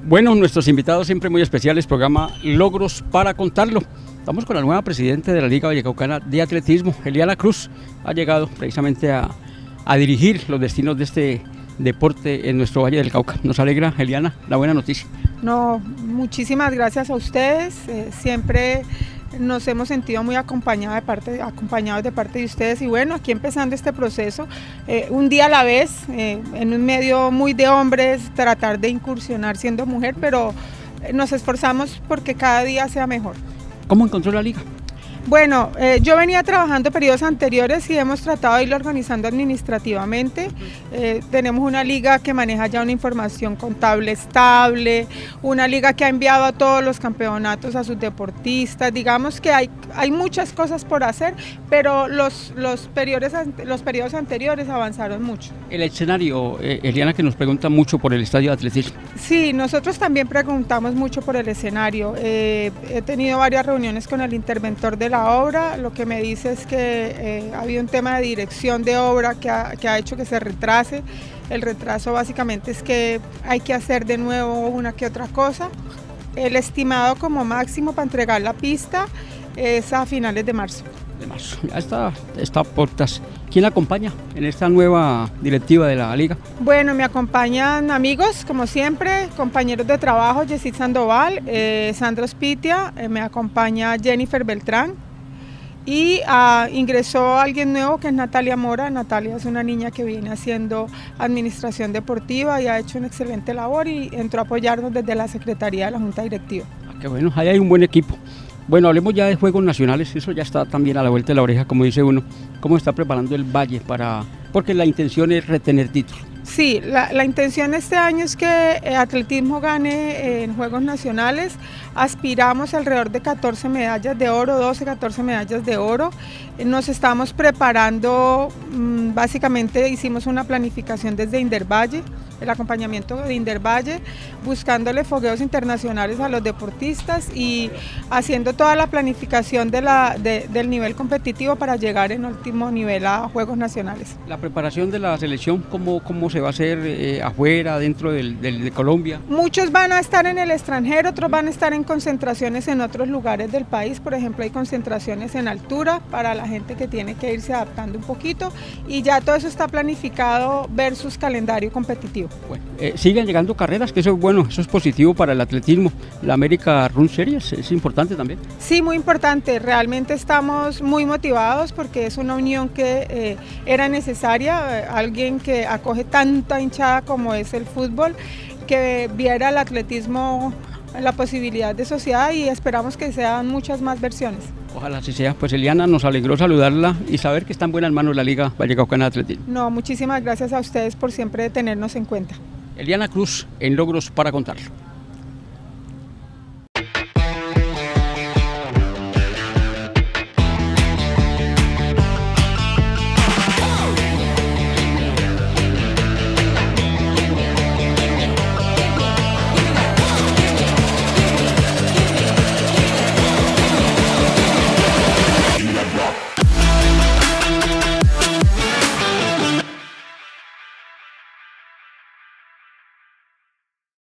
Bueno, nuestros invitados siempre muy especiales, programa Logros para Contarlo. Estamos con la nueva presidenta de la Liga Vallecaucana de Atletismo, Eliana Cruz. Ha llegado precisamente a dirigir los destinos de este deporte en nuestro Valle del Cauca. Nos alegra, Eliana, la buena noticia. No, muchísimas gracias a ustedes. Siempre nos hemos sentido muy acompañados de parte de ustedes, y bueno, aquí empezando este proceso, un día a la vez, en un medio muy de hombres, tratar de incursionar siendo mujer, pero nos esforzamos porque cada día sea mejor. ¿Cómo encontró la liga? Bueno, yo venía trabajando periodos anteriores y hemos tratado de irlo organizando administrativamente. Tenemos una liga que maneja ya una información contable estable, una liga que ha enviado a todos los campeonatos a sus deportistas. Digamos que hay muchas cosas por hacer, pero los periodos anteriores avanzaron mucho. El escenario, Eliana, que nos pregunta mucho por el estadio de atletismo. Sí, nosotros también preguntamos mucho por el escenario. He tenido varias reuniones con el interventor de la obra. Lo que me dice es que ha habido un tema de dirección de obra que ha hecho que se retrase. El retraso básicamente es que hay que hacer de nuevo una que otra cosa. El estimado como máximo para entregar la pista es a finales de marzo. Ya está a puertas. ¿Quién la acompaña en esta nueva directiva de la liga? Bueno, me acompañan amigos, como siempre, compañeros de trabajo, Yesid Sandoval, Sandro Spitia, me acompaña Jennifer Beltrán, y ingresó alguien nuevo que es Natalia Mora. Natalia es una niña que viene haciendo administración deportiva y ha hecho una excelente labor y entró a apoyarnos desde la Secretaría de la Junta Directiva. Qué bueno, ahí hay un buen equipo. Bueno, hablemos ya de Juegos Nacionales, eso ya está también a la vuelta de la oreja, como dice uno. ¿Cómo está preparando el Valle porque la intención es retener títulos? Sí, la intención este año es que atletismo gane en Juegos Nacionales. Aspiramos alrededor de 14 medallas de oro, 12, 14 medallas de oro. Nos estamos preparando, básicamente hicimos una planificación desde Indervalle, el acompañamiento de Indervalle, buscándole fogueos internacionales a los deportistas y haciendo toda la planificación del nivel competitivo para llegar en último nivel a Juegos Nacionales. La preparación de la selección, ¿cómo se va a hacer afuera, dentro de Colombia? Muchos van a estar en el extranjero, otros van a estar en concentraciones en otros lugares del país. Por ejemplo, hay concentraciones en altura para la gente que tiene que irse adaptando un poquito, y ya todo eso está planificado versus calendario competitivo. Bueno, siguen llegando carreras, que eso es bueno, eso es positivo para el atletismo. La América Run Series es importante también. Sí, muy importante, realmente estamos muy motivados porque es una unión que era necesaria, alguien que acoge tanta hinchada como es el fútbol, que viera el atletismo la posibilidad de sociedad, y esperamos que sean muchas más versiones. Ojalá así sea. Pues Eliana, nos alegró saludarla y saber que está en buenas manos la Liga Vallecaucana de Atletismo. No, muchísimas gracias a ustedes por siempre tenernos en cuenta. Eliana Cruz en Logros para Contarlo.